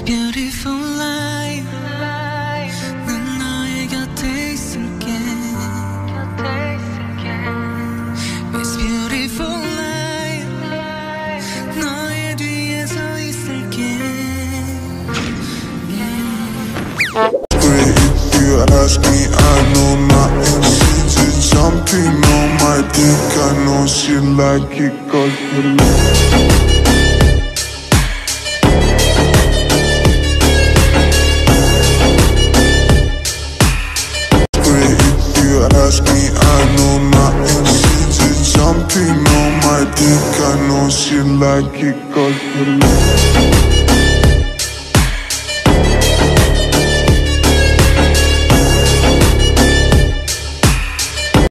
beautiful life. 난 너의 곁에 있을게. It's beautiful life. 너의 뒤에 서 있을게. If you ask me, I know nothing. She's just jumping on my dick. I know she like it 'cause you ask me, I know nothing. She's just jumping on my dick. I know she like it 'cause you